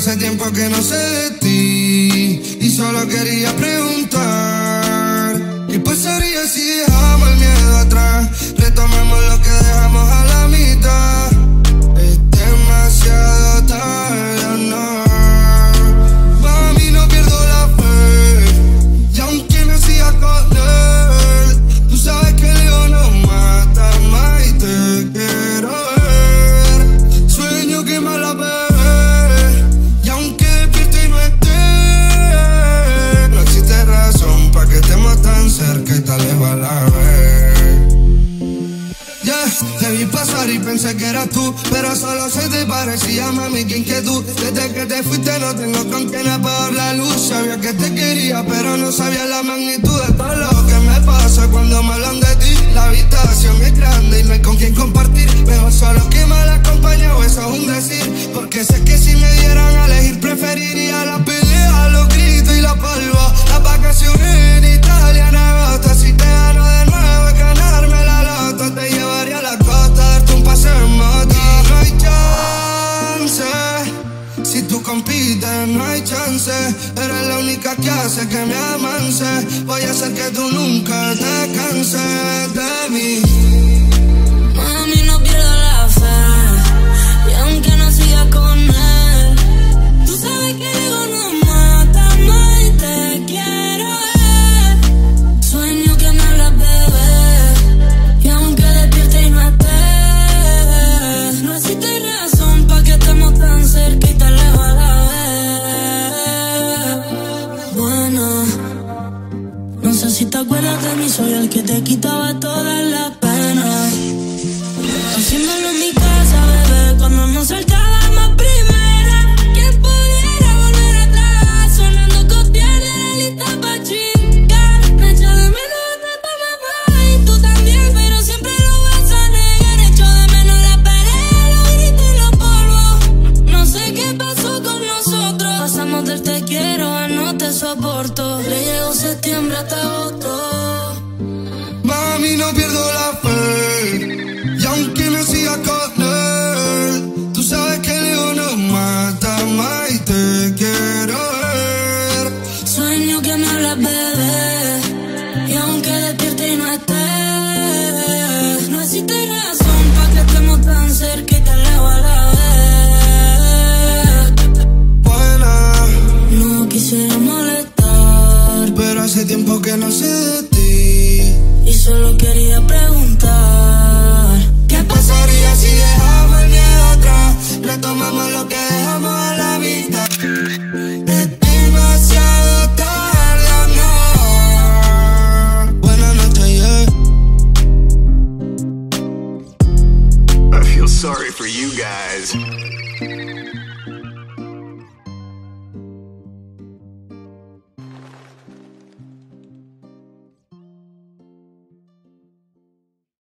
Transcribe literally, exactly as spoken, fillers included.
hace tiempo que no sé de ti y solo quería preguntar ¿qué pasaría si dejamos el miedo atrás? Retomamos lo que dejamos a la mitad. Es demasiado tarde, no. Mami, no pierdo la fe y aunque no siga con él, tú sabes que el ego no mata más y te quiero ver. Sueño que me la bebé y aunque despierte y no esté, no existe razón pa' que estemos tan cerca y tal vez a la vez. Yeah, te vi pasar y pensé que eras tú, pero solo se te parecía, mami, qué inquietud. Desde que te fuiste no tengo con quién apagar la luz. Sabía que te quería, pero no sabía la magnitud de todo lo que me pasa cuando me hablan de ti. La habitación es grande y no hay con quién compartir, pero solo que mal acompañado, eso es un decir. Porque sé que si me dieran a elegir preferiría la pelea, los gritos y la polvo. Las vacaciones en Italia en agosto, si te gano de nuevo es ganarme la loto. Te llevaría a la costa, darte un paseo en moto. No hay chance, si tú compites no hay chance. Eres la única que hace que me amance. Voy a hacer que tú nunca te canses de mí. Mami, no pierdo la fe y aunque no siga con él, tú sabes que el ego no mata más y te quiero ver. Sueño que me hablas, bebé, y aunque despierte y no estés, no existe razón pa' que estemos tan cerca y tan lejos a la vez. Bueno, no sé si te acuerdas de mí, soy el que te quitaba todas las penas. Haciéndolo en mi casa, bebé, cuando nos saltábamos primera. ¿Quién pudiera volver atrás? Sonando copiar de la lista pa' chingar. Me echo de menos tratarme mal y tú también, pero siempre lo vas a negar. Echo de menos la pelea, los gritos y los polvos. No sé qué pasó con nosotros. Pasamos del te quiero a no te soporto. Le llegó septiembre hasta agosto. Mami, no pierdo la fe y aunque no siga con él, tú sabes que el ego no mata más y te quiero ver. Sueño que me hablas, bebé, y aunque despierte y no estés, no existe razón pa' que estemos tan cerca y tan lejos a la vez. Buena, No quisiera molestar, pero hace tiempo que no sé de ti y solo quiero